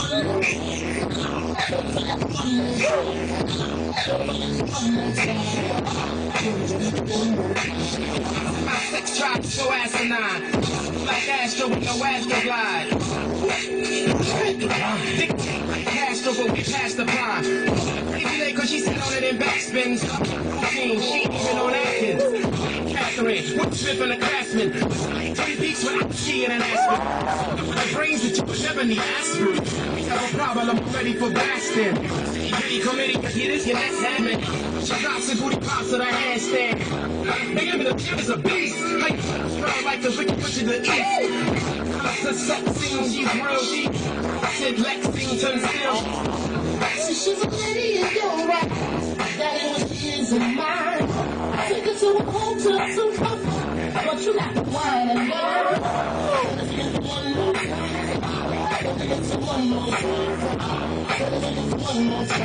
My sex drive is so asinine, like Astro with no Astroglide. Castro, but we passed the prime. Crazy late cause she sit on it in backspins. She ain't even on Atkins. Catherine, with Smith and the Craftsman. 3 peaks without skiing and Aspen. My brains that you would never need aspirin. We have a problem, I'm ready for blasting. Pretty committee, you hear this? Yeah, that's happening. She drops and booty pops to the handstand. Nigga, the kid is a beast. Like, strong like the wicked witch of the east. The sex scene, she's real deep. Said Lexington still. So she's a lady and you're right. That ain't what she is in mine. Take her to a hotel, some coffee. But you got the wine and wine. Let's get one more time. Let's get some one more time. Let's get one more time.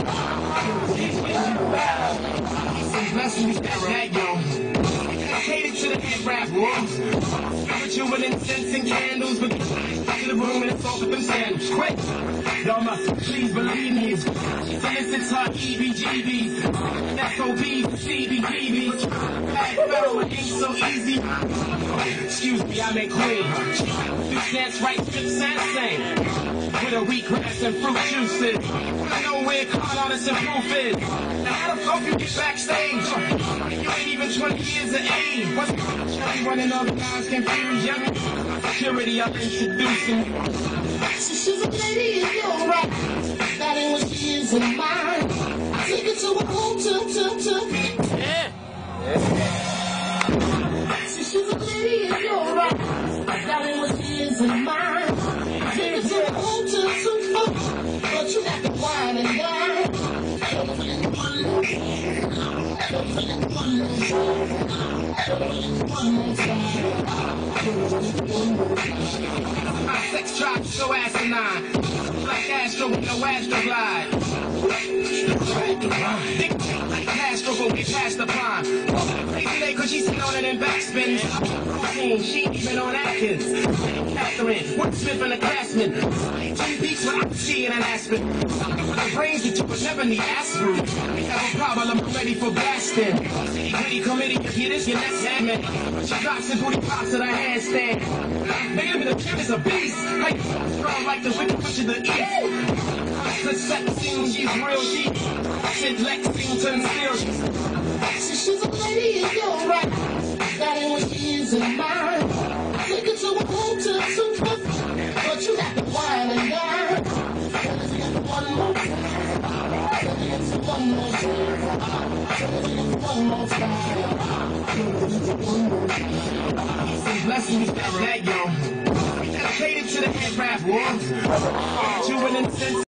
Blessings, that yo. Dedicated to the head rap world. Spiritual incense and candles, but to the room and assault with them sandals. Quick! Y'all must please believe me. Solicits her EBGBs. SOBs, CBGBs. Bad fellow, it ain't so easy. Excuse me, I'm a queen. Do dance right, strip same. With a wheatgrass and fruit juices. I know where con artists and proof is. Now how the fuck you get backstage? You ain't even 20 years of age. What's everyone in all the guys confused? Young security, I'm introducing. So she's a lady and you're right. That ain't what she is in mine. Take her to a hotel, Yeah. So she's a lady and you're right. That ain't what she is in mine. Take her to a hotel, but you got the wine and dine. My sex drive is so asinine, like Astro with no Astroglide. Castro, but we passed the prime. Crazy late cause she sit on it in backspins. She ain't even on Atkins. Catherine, with Smith and the Craftsman. 2 peaks without skiing and Aspen. My brains that you would never need aspirin. We have a problem, I'm ready for blasting. Pretty committee, you hear this? Yeah, that's happening. She drops and booty pops to the handstand. Nigga, the kid is a beast. Like, strong like the wicked witch of the east. The sex scene, she's real deep. Said Lexington still. So she's a lady and you're right. That ain't what she is in mine. Take her to a hotel, some coffee. But you got the wine and dine. Let's get one more time. Let's get some one more time. Let's get one more time. Blessings, that yo. Dedicated to the head rap world. To an incense.